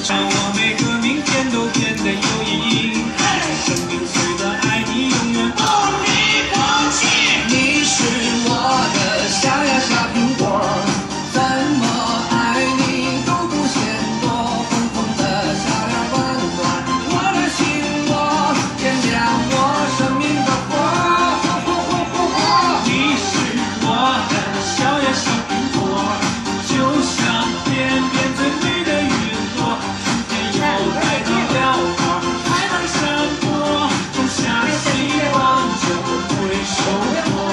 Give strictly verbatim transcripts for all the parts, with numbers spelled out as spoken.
让我每个明天都变得有意义。生命随着爱你永远不离不弃。 你是我的小呀小苹果，怎么爱你都不嫌多。红红的小呀温暖我的心窝，点亮我生命的火。 你是我的小呀小苹果，就像天边最美的云朵，今天又来到了花，还能闪躲，种下希望就会收获。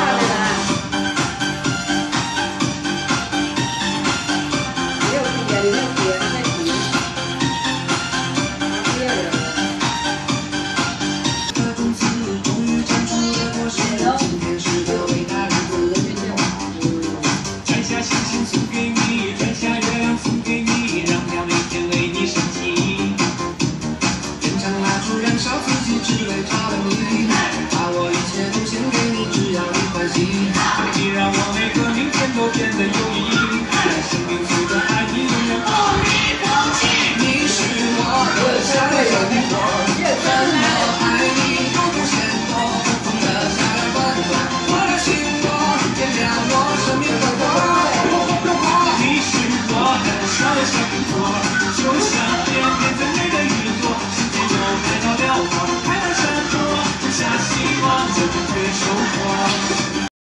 这种子终于长出了果实，今天是个伟大日子。 摘下星星送给你，摘下月亮送给你，让它每天为你升起。 点燃蜡烛，燃烧自己，只为他的你。把我一切都献给你，只要你欢喜。 你让我每个明天都变得有意义。生命随着爱你永远不离不弃。 你是我的小呀小苹果，怎么爱你都不嫌多。红红的小呀温暖我的心窝，点亮我生命的火。 你是我的小呀小苹果，就像天边最美的云朵，今天又开到了花，还能闪躲，种下希望就会收获。